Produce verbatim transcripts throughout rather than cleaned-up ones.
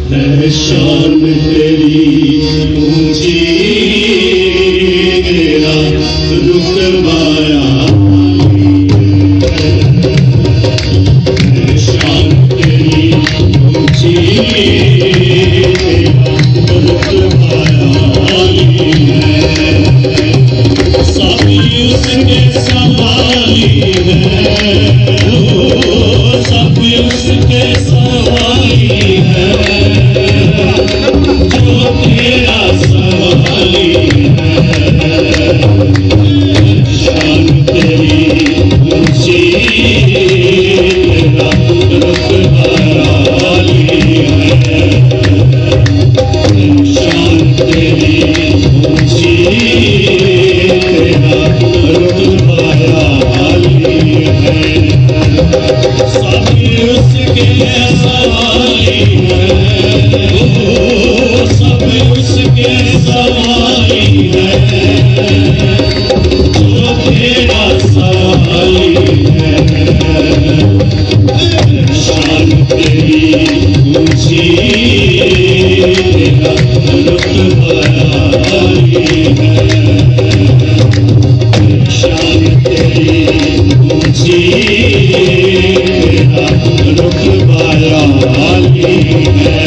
है शान तेरी ऊंची, तेरा रुतबाया है शान तेरी ऊंची, तेरा रुतबाया सभी उसके सवाली है, सभी उसके सवाली है, जो तेरा सवाली है। शान तेरी ऊंची, तेरा रुतबा आली है। शान तेरी ऊंची, तेरा रुतबा आली है। सभी उसके सवाली है, सभी उसके सवाली है, जो तेरा सवाली है। शान तेरी ऊंची, तेरा रुतबा आली है। शान तेरी ऊंची, तेरा रुतबा आली है।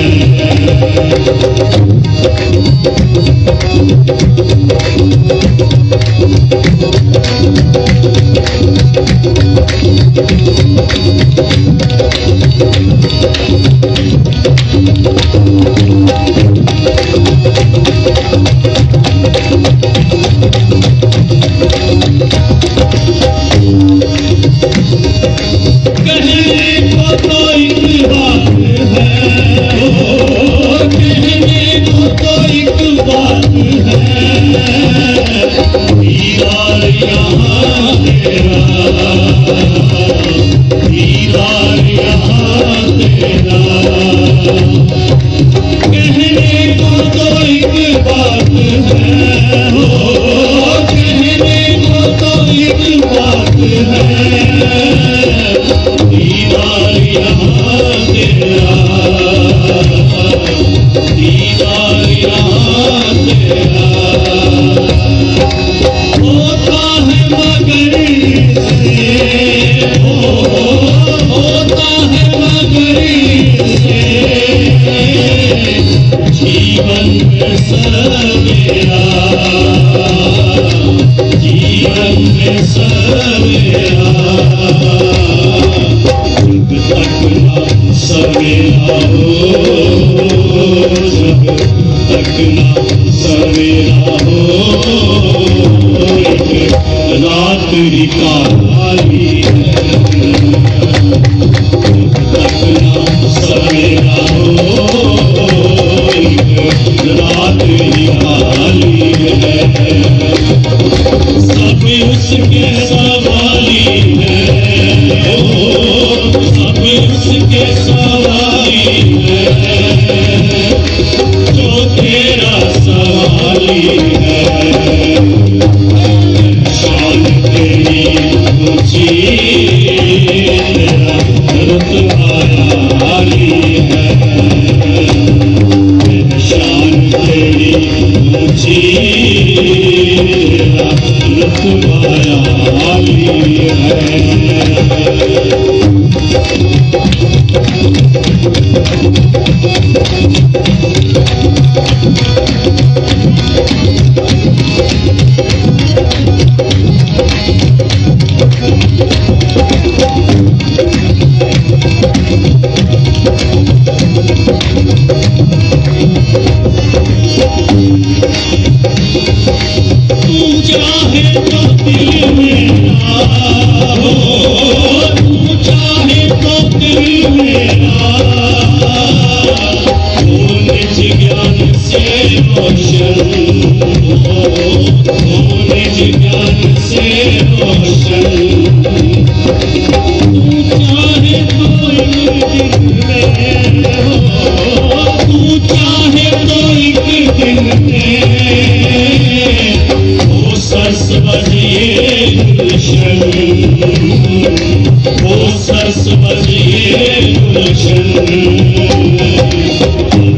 सरस्वती गुलशन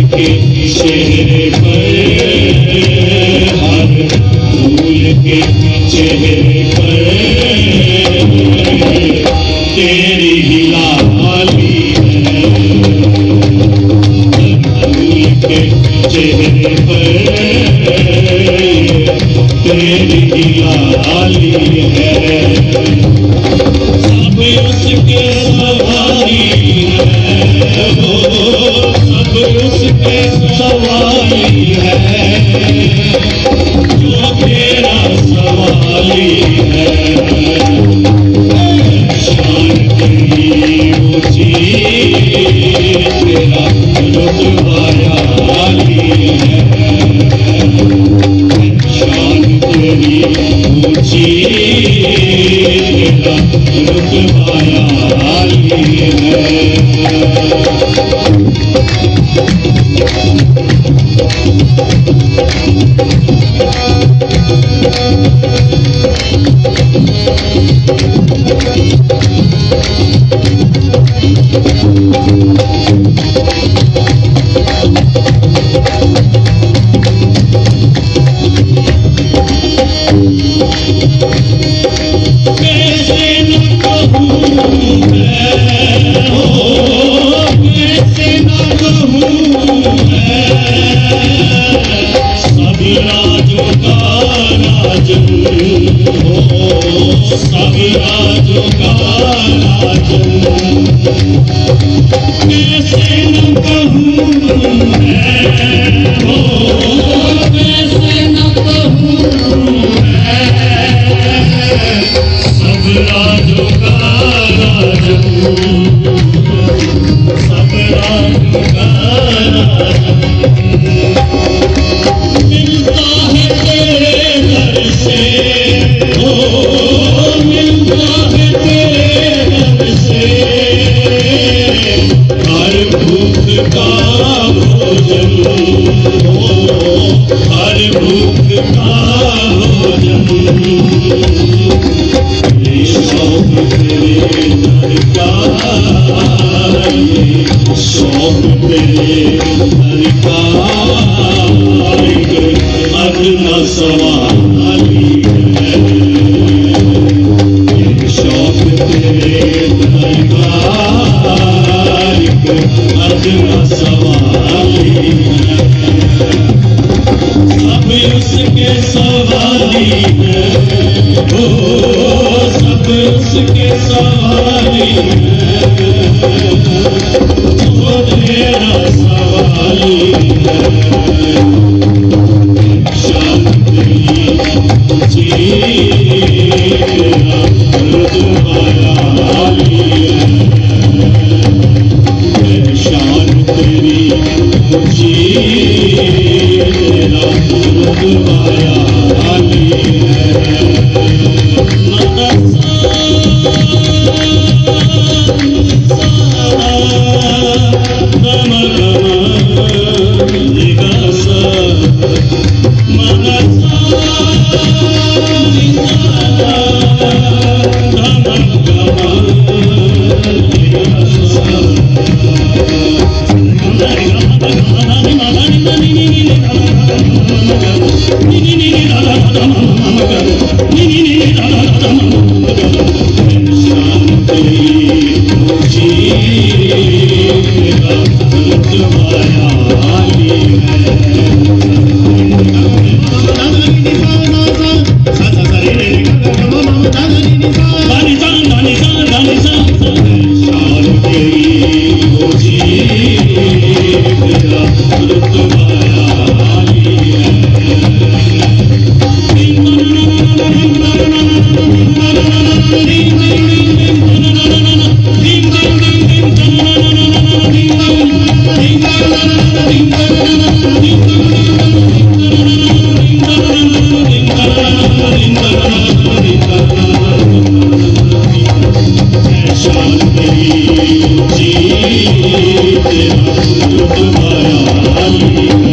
के चेहरे पर, हर फूल के चेहरे पर तेरी ही लाली है। फूल के चेहरे पर तेरी ही लाली है। सब उसके सवारी है, वो सब उसके सवारी है, जो तेरा सवाली है। शान तेरी ऊंची, तेरा रुतबा आली है। शान तेरी ऊंची, तेरा रुतबा आली है। कैसे न कहूँ मैं, हो कैसे न कहूँ मैं, सब राजों का राजन, हो सब राजों का राजन। कैसे न कहूँ मैं, हो कैसे न कहूँ मैं, सब राजों का राजन, सब राजों का राजन। मिलता है तेरे दर से, हो मिलता है तेरे दर से, हर भूख का भोजन, हो हर भूख का भोजन। शौक तेरे दर का, शौक तेरे दर का, एक अदना सवाली है। शौक तेरे दर का, एक अदना सवाली है। सब उसके सवाली है, ओ सब उसके सवाली है, वो तेरा सवाली है। शान तेरी ऊंची, तेरा रुतबा आली है। शान तेरी ऊंची, तेरा रुतबा आली है। जी तेरा रुतबा आली।